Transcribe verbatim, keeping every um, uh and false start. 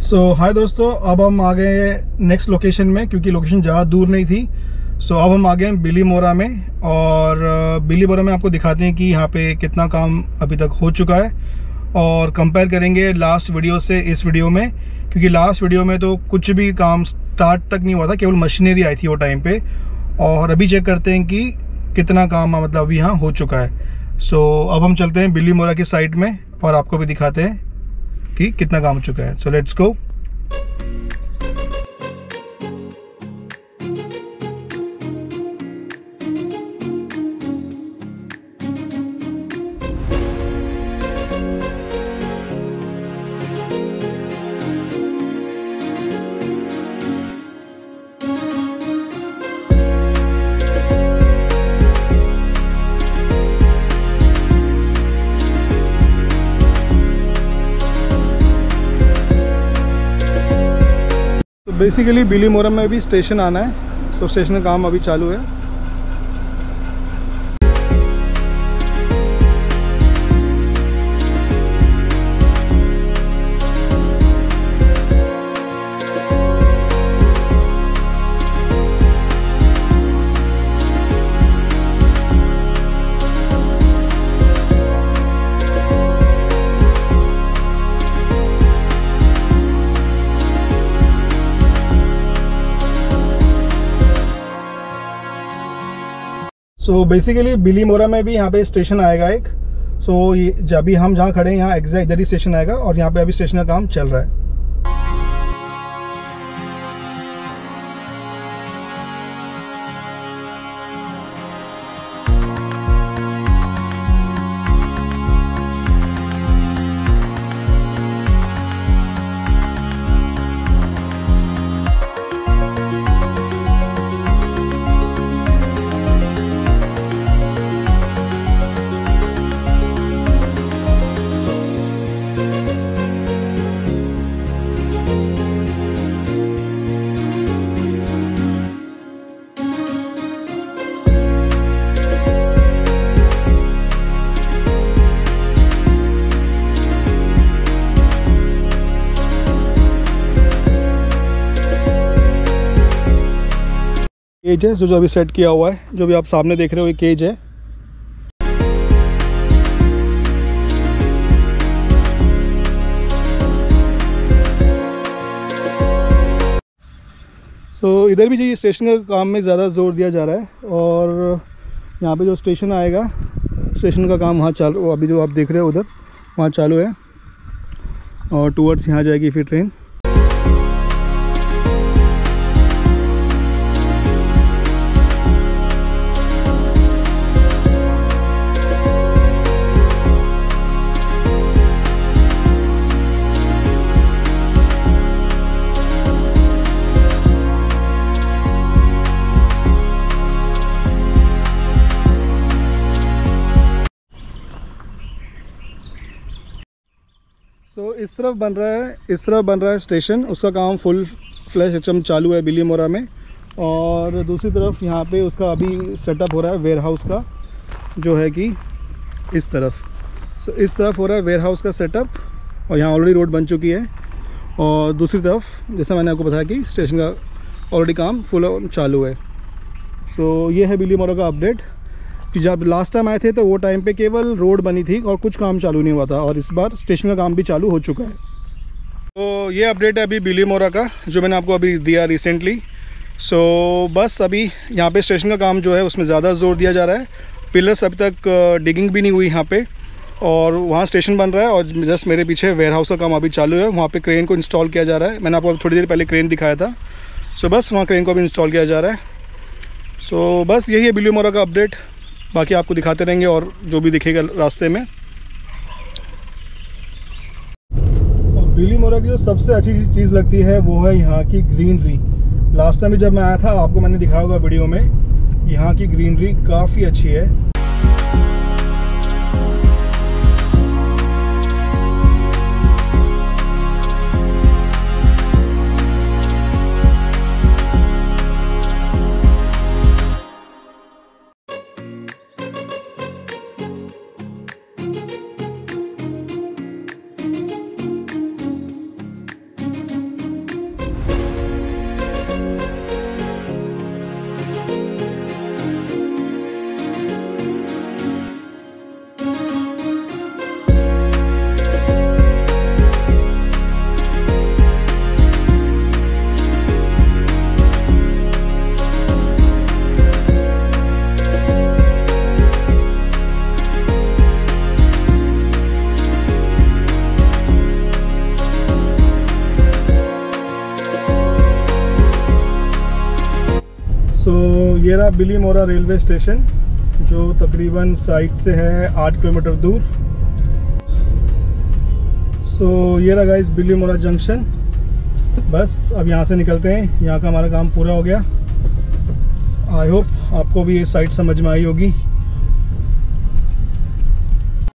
सो हाय दोस्तों, अब हम आ गए नेक्स्ट लोकेशन में क्योंकि लोकेशन ज़्यादा दूर नहीं थी। सो so, अब हम आ गए हैं बिलीमोरा में और बिलीमोरा में आपको दिखाते हैं कि यहाँ पे कितना काम अभी तक हो चुका है और कंपेयर करेंगे लास्ट वीडियो से इस वीडियो में, क्योंकि लास्ट वीडियो में तो कुछ भी काम स्टार्ट तक नहीं हुआ था, केवल मशीनरी आई थी वो टाइम पे। और अभी चेक करते हैं कि कितना काम मतलब अभी यहाँ हो चुका है। सो so, अब हम चलते हैं बिलीमोरा की साइड में और आपको भी दिखाते हैं कि कितना काम हो चुका है। So let's go. Basically Bilimora में भी स्टेशन आना है, सो स्टेशन का काम अभी चालू है। सो बेसिकली बिलीमोरा में भी यहाँ पे स्टेशन आएगा एक। सो so, ये जब भी हम जहाँ खड़े हैं यहाँ एग्जैक्ट इधर ही स्टेशन आएगा और यहाँ पे अभी स्टेशन का काम चल रहा है। केज है जो जो अभी सेट किया हुआ है, जो भी आप सामने देख रहे हो ये केज है। सो so, इधर भी जो ये स्टेशन का काम में ज़्यादा जोर दिया जा रहा है और यहाँ पे जो स्टेशन आएगा स्टेशन का काम वहाँ चालू, अभी जो आप देख रहे हो उधर वहाँ चालू है और टूवर्ड्स यहाँ जाएगी फिर ट्रेन। तो इस तरफ बन रहा है इस तरफ बन रहा है स्टेशन, उसका काम फुल फ्लैश सिस्टम चालू है बिलीमोरा में। और दूसरी तरफ यहाँ पे उसका अभी सेटअप हो रहा है वेयर हाउस का, जो है कि इस तरफ। सो इस तरफ हो रहा है वेयर हाउस का सेटअप और यहाँ ऑलरेडी रोड बन चुकी है। और दूसरी तरफ जैसा मैंने आपको बताया कि स्टेशन का ऑलरेडी काम फुल चालू है। सो ये है बिलीमोरा का अपडेट कि जब लास्ट टाइम आए थे तो वो टाइम पे केवल रोड बनी थी और कुछ काम चालू नहीं हुआ था, और इस बार स्टेशन का काम भी चालू हो चुका है। तो ये अपडेट है अभी बिलीमोरा का जो मैंने आपको अभी दिया रिसेंटली। सो बस अभी यहाँ पे स्टेशन का काम जो है उसमें ज़्यादा जोर दिया जा रहा है। पिलर्स अभी तक डिगिंग भी नहीं हुई यहाँ पे और वहाँ स्टेशन बन रहा है और जस्ट मेरे पीछे वेयर हाउस का काम अभी चालू है। वहाँ पर क्रेन को इंस्टॉल किया जा रहा है। मैंने आपको थोड़ी देर पहले क्रेन दिखाया था। सो बस वहाँ क्रेन को भी इंस्टॉल किया जा रहा है। सो बस यही है बिलीमोरा का अपडेट, बाकी आपको दिखाते रहेंगे और जो भी दिखेगा रास्ते में। और बिलीमोरा की जो सबसे अच्छी चीज़ लगती है वो है यहाँ की ग्रीनरी। लास्ट टाइम भी जब मैं आया था आपको मैंने दिखाया होगा वीडियो में, यहाँ की ग्रीनरी काफ़ी अच्छी है। ये रहा बिलीमोरा रेलवे स्टेशन, जो तकरीबन साइट से है आठ किलोमीटर दूर। तो ये रहा गाइस बिलीमोरा जंक्शन। बस अब यहाँ से निकलते हैं, यहाँ का हमारा काम पूरा हो गया। आई होप आपको भी ये साइट समझ में आई होगी।